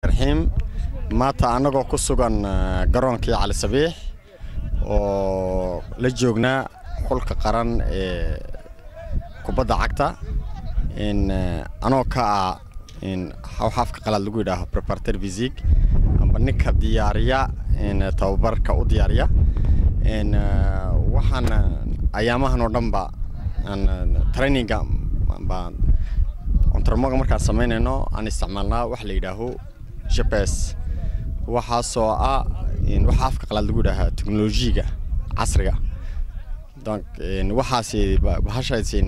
الرحيم maanta anagoo ku sugan garoonkii Cali Sabiix oo la joognaa xulka qaran ee kubadda cagta anoo ka xafka qalad lagu yiraahdo preparator physique amba ninka diyaariya tababarka u diyaariya waxaan ayaamahan oo dhanba training ba ontarmoga markaan sameynayno aan isticmaalnaa wax la yiraahdo GPS waxa soo waxa afka qalad lagu yiraahdo teknolojiga casriga donc waxaasi bahashaysin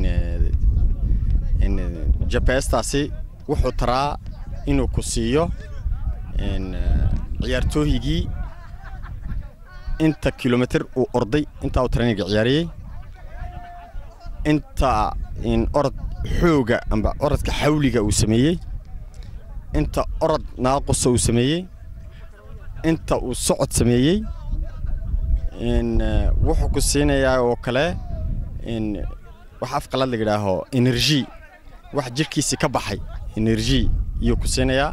GPS taasi wuxuu taraa inuu ku siiyo ciyaartooygii inta kilometer uu orday inta uu training ciyaariyay inta orod xooga amba orodka xawliga uu sameeyay inta orod naaqus uu sameeyay inta uu socod sameeyay wuxuu ku siinayaa oo kale wax af qalad laga yiraahdo energy wax jirkiisa ka baxay energy iyo ku siinayaa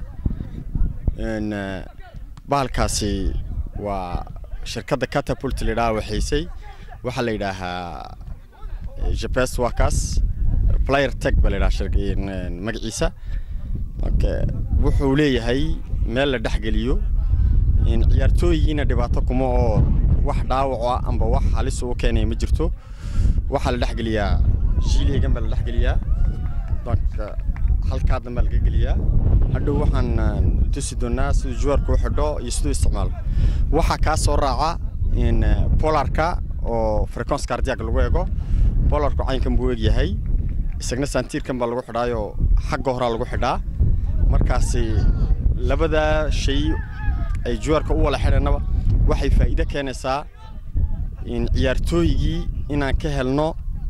baalkaasi waa shirkadda Catapult leedahay waxaysay waxa la yiraahdaa GPS wakaas player tech balera shirkad magaciisa wuxuu leeyahay meel la dhaxgeliyo ciyaartooyina dhibaato kuma oo wax dhaawac amba wax halis oo keenay ma jirto waxa la dhaxgeliyaa shiileegan bal la dhaxgeliyaa dadka halka dambe la geliyaa hadhow waxaan tusi doonaa sida juwarku u xidho iyo sida isticmaal waxa ka soo raaca polarka oo frequency cardiac lagu eego polarku caynkan buu yahay isagna santiirkan baa lagu xidhaayo xagga hore lagu xidhaa markaasi labada shay ay juwarka u wala xidhanaba waxay faa'iido keenaysaa ciyaartooygii inaan ka helno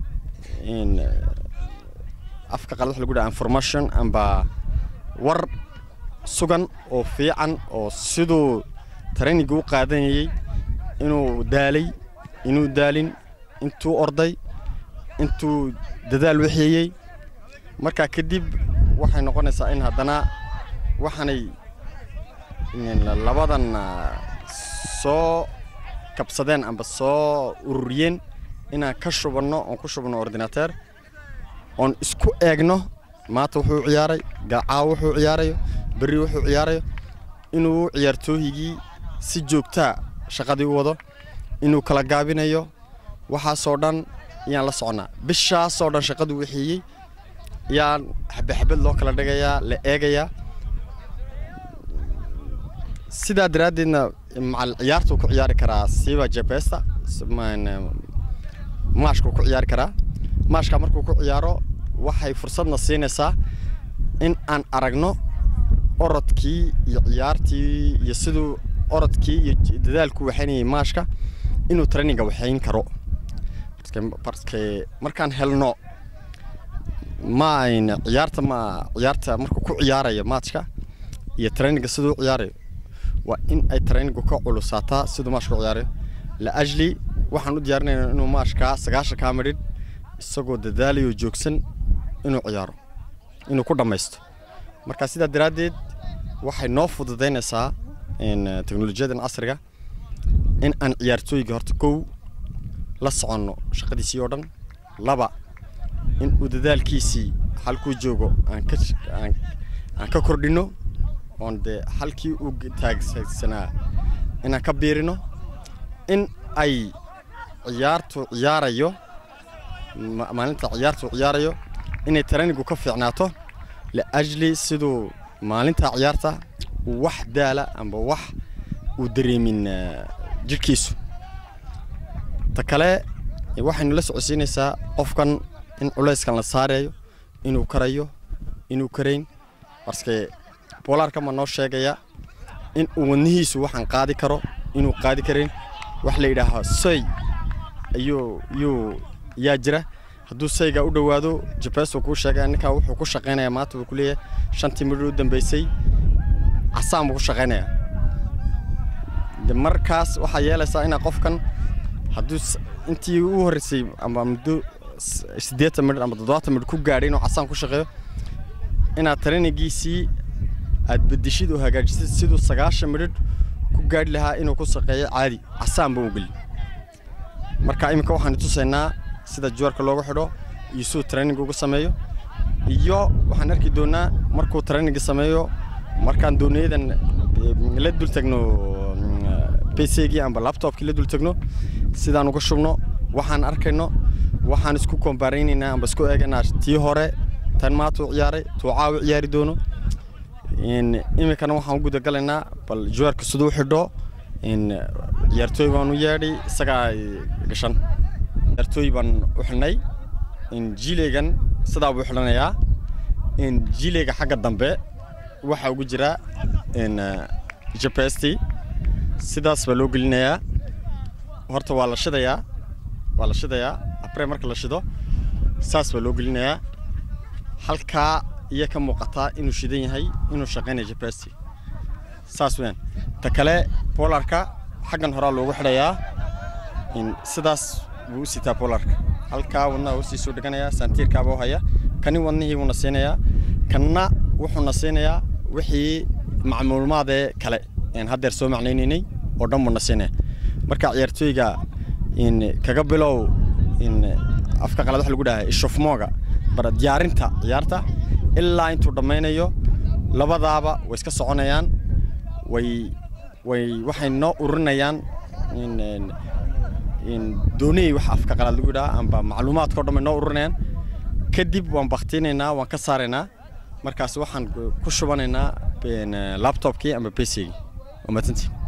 afka qalad lagu yiraahdo information amba war sugan oo fiican oo sidoo training u qaadanayay inuu daalay inuu daalin intuu orday intuu dadaal wixiyay marka kadib waxay noqonaysaa in haddana waxanay labadan soo kabsadeen amba soo ururiyeen inaan ka shubano oo ku shubano ordinator on isku eegno maanta wuxuu ciyaaray gacaa wuxuu ciyaarayo bari wuxuu ciyaarayo inuu ciyaartooygii si joogta shaqadii u wado inuu kala gaabinayo waxa soo dhan yaan la soconaa bishaas oo dhan shaqadu wixii yaan xabad loo kala dhigayaa la eegayaa sida daraadina macal ciyaartu ku ciyaari karaa siba GPS-ta maashku ku ciyaari karaa maashka markuu ku ciyaaro waxay fursadna siinaysaa in aan aragno orodkii iyo ciyaartii iyo sidoo orodkii iyo dadaalku waxaynay maashka inuu training waxayn karo parce markaan helno ciyaarta markuu ku ciyaarayo maashka iyo training sidoo ciyaarayo waa in ay training ka culusaata sidoo maashka ciyaarayo la ajli waxaan u diyaarinaynaa inuu maashka 9 ka midid isagoo dadaalayo joogsan inuu ciyaaro inuu ku dhameysto marka sida daraadeed waxay noo fududeynaysaa teknolojiyadan casriga in aan ciyaartooyga horta koow la socono shaqadiisii oo dhan laba in uu dadaalkiisii halkuu joogo aan ka kordhino on de halkii uu taagsanaa inaan ka biirino in ay ciyaarayo maalinta ciyaartu ciyaarayo inay trainingu ka fiicnaato la ajli sidoo maalinta ciyaarta wax daala amba wax uu dareemin jirkiisu ta kale waxaynu la socodsiinaysaa qofkan in culeyskan la saarayo inuu karayo inuu kareyn parce polarka ma noo sheegaya in uu wadnihiisu waxaan qaadi karo inuu qaadi kareyn wax la yiraahdo say yaa jira hadduu sayga u dhawaado GPS ku sheegay ninka wuxuu ku shaqeynayaa maanta uu ku leeyahay 5 minuut u dambeysay asaan ku shaqeynayaa markaas waxa yeelaysaa in qofkan hadduu intii uu horeysay ama muddo 8 minuut ama 7 minuut ku gaadhay inuu asaan ku shaqeeyo ina trainingiisii aad bedishid oo hagaajisid sidoo 9 minute ku gaadh lahaa inuu ku shaqeeyo caadi casaan buu gal marka imika waxaan tusaynaa sida juwarka loogu xidho iyo soo training ugu sameeyo iyo waxaan arki doonaa markuu training sameeyo markaan doonayadan la dul tagno PC-gi amba laptop-ki la dul tagno sidaan uga shubno waxaan arkayno waxaan isku compareynaynaa amba isku eeganaa tii hore tan maatu ciyaaray tuucaaw ciyaari doono in imikana waxaan guda galaynaa bal juwarka sidoo xidho in ciyaartooy baan u yeedhay isaga gashan ciyaartooy baan u xilnay in jileegan sidaa buu xilanayaa in jileega xagga dambe waxa ugu jira in GPS sidaas baa loo gelinayaa horta waa la shidayaa après marka la shido saas baa loo gelinayaa halka iyo ka muuqata inuu shidan yahay inuu shaqeynayo GPS saas weyn ta kale polarka xaggan hore loogu xidhayaa in sidaas buu sitaa polarka halka wadna uu sii soo dhiganayaa santiirka buu haya kani wadnihii uu naseenayaa kanna wuxuu naseenayaa wixii macluumaade kale in hadda soo macnaynay oo dhan naseenay marka ciyaartooyga in kaga bilow in afka qalad wax lagu dhahay shufmooga bar diyaarinta ciyaarta ilaa intuu dhameynayo labadaaba way iska soconayaan waxay noo urinayaan in doonay wax afka qalad lagu dhahay amba macluumaadka oo dhan noo urinayaan kadib waan baqtinaynaa waan ka saareynaa markaas waxaan ku shubanaynaa laptop-ki amba PC-gi وما تنسي